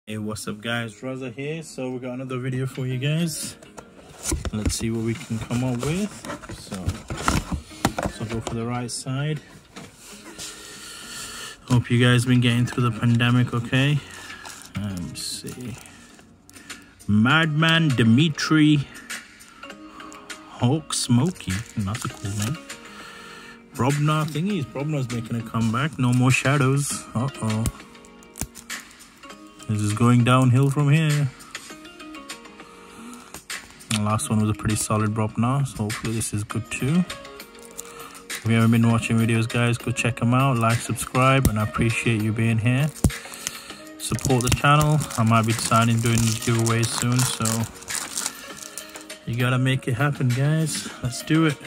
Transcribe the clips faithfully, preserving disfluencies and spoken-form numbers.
Hey, what's up guys, Raza here. So we got another video for you guys. Let's see what we can come up with. So so go for the right side. Hope you guys been getting through the pandemic okay. Um, let's see. Madman Dimitri Hawk Smokey. That's a cool name. Brobnar thingies. Brobnar's making a comeback. No more shadows. Uh-oh. This is going downhill from here. The last one was a pretty solid Brobnar, so hopefully this is good too. If you haven't been watching videos, guys, go check them out. Like, subscribe, and I appreciate you being here. Support the channel. I might be deciding doing giveaways soon, so you gotta make it happen, guys. Let's do it.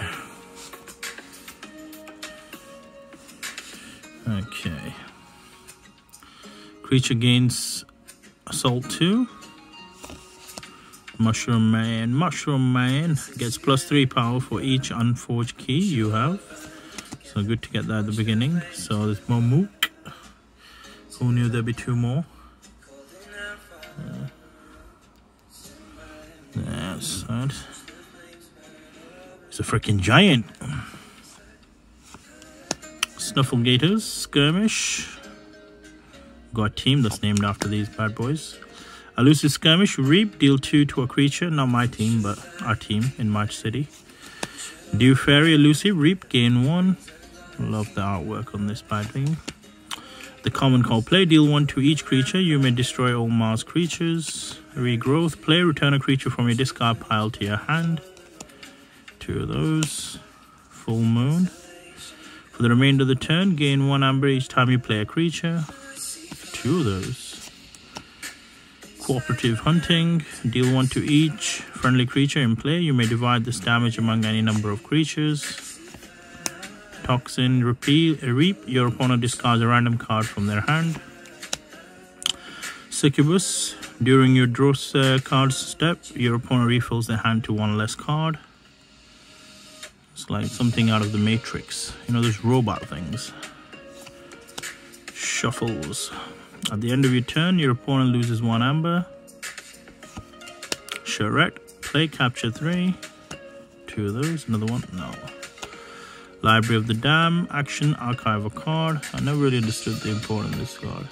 Okay. Creature gains Assault two. Mushroom Man. Mushroom Man gets plus three power for each unforged key you have. So good to get that at the beginning. So there's more Mook. Who knew there'd be two more? Uh, that's that. It's a freaking giant. Snufflegators. Skirmish. Got a team that's named after these bad boys. Elusive Skirmish, Reap, deal two to a creature. Not my team, but our team in March City. Dew Fairy, Elusive, Reap, gain one. Love the artwork on this bad thing. The common call play, deal one to each creature. You may destroy all Mars creatures. Regrowth, play, return a creature from your discard pile to your hand. Two of those. Full Moon. For the remainder of the turn, gain one amber each time you play a creature. Two of those. Cooperative Hunting. Deal one to each friendly creature in play. You may divide this damage among any number of creatures. Toxin. Repeal, Reap. Your opponent discards a random card from their hand. Succubus. During your draw uh, cards step, your opponent refills their hand to one less card. It's like something out of the Matrix. You know, those robot things. Shuffles. At the end of your turn, your opponent loses one amber. Charette, play, capture three. Two of those, another one, no. Library of the Dam, action, archive a card. I never really understood the importance of this card.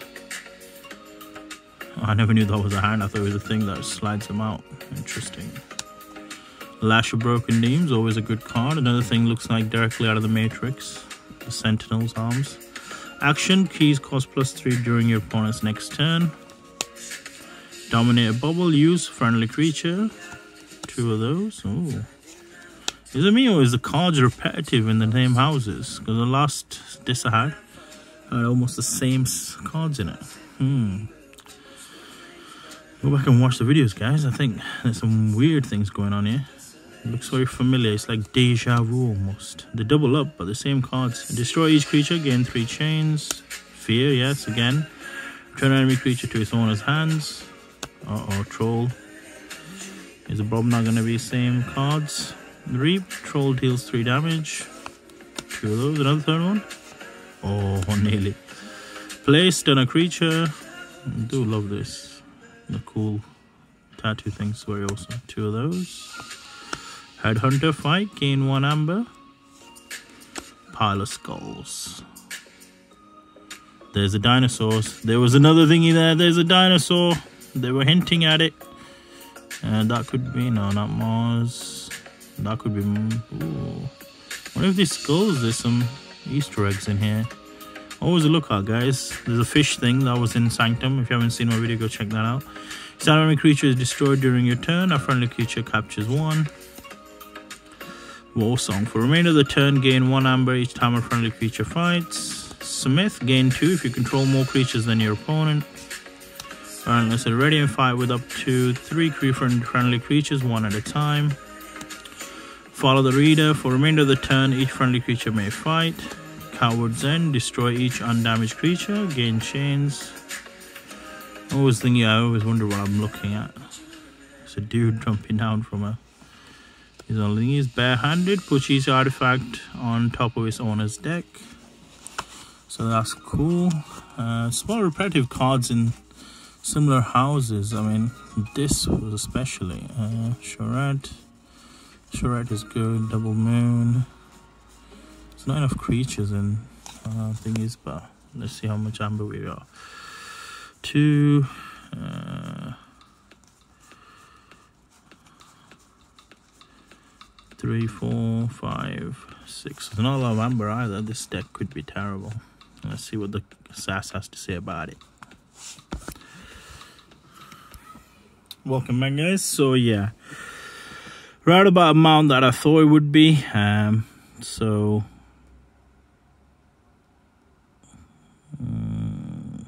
I never knew that was a hand, I thought it was a thing that slides them out. Interesting. Lash of Broken Beams, always a good card. Another thing looks like directly out of the Matrix. The Sentinel's arms. Action, keys cost plus three during your opponent's next turn. Dominate a bubble, use friendly creature. Two of those. Ooh. Is it me or is the cards repetitive in the same houses? Because the last disc I had had almost the same cards in it. Hmm. Go back and watch the videos, guys. I think there's some weird things going on here. It looks very familiar. It's like deja vu almost. They double up, but the same cards. Destroy each creature, gain three chains. Fear, yes, again. Return enemy creature to its owner's hands. Uh-oh, Troll. Is the Bob not going to be the same cards? Reap, Troll deals three damage. Two of those. Another third one. Oh, nearly. Play, stun a creature. I do love this. The cool tattoo thing's very awesome. Two of those. Headhunter fight, gain one amber. Pile of skulls. There's the dinosaurs. There was another thingy there. There's a dinosaur. They were hinting at it. And that could be, no, not Mars. That could be, ooh. What if these skulls, there's some Easter eggs in here. Always a lookout, guys. There's a fish thing that was in Sanctum. If you haven't seen my video, go check that out. Each time enemy creature is destroyed during your turn, a friendly creature captures one. War Song. For the remainder of the turn, gain one amber each time a friendly creature fights. Smith, gain two if you control more creatures than your opponent. Alright, let's say ready and fight with up to three friendly creatures, one at a time. Follow the reader. For the remainder of the turn, each friendly creature may fight. Coward's End, destroy each undamaged creature, gain chains. I always think, yeah, I always wonder what I'm looking at. It's a dude jumping down from a... His only is barehanded, puts each artifact on top of his owner's deck. So that's cool. Uh, small repetitive cards in similar houses. I mean, this was especially uh, Charette. Charette is good. Double Moon. There's not enough creatures in uh, thingies, but let's see how much amber we are. Two. Uh, three, four, five, six. There's not a lot of amber either. This deck could be terrible. Let's see what the Sass has to say about it. Welcome back, guys. So yeah, right about amount that I thought it would be. Um, so um,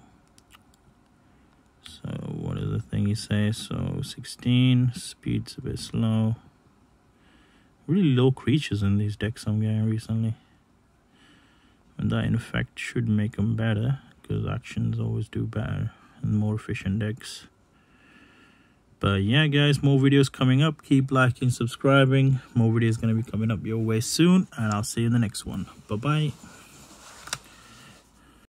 so what is the thing he says? So sixteen, speed's a bit slow. Really low creatures in these decks I'm getting recently, and that in effect should make them better, because actions always do better and more efficient decks. But yeah, guys, more videos coming up. Keep liking, subscribing. More videos going to be coming up your way soon, and I'll see you in the next one. Bye bye.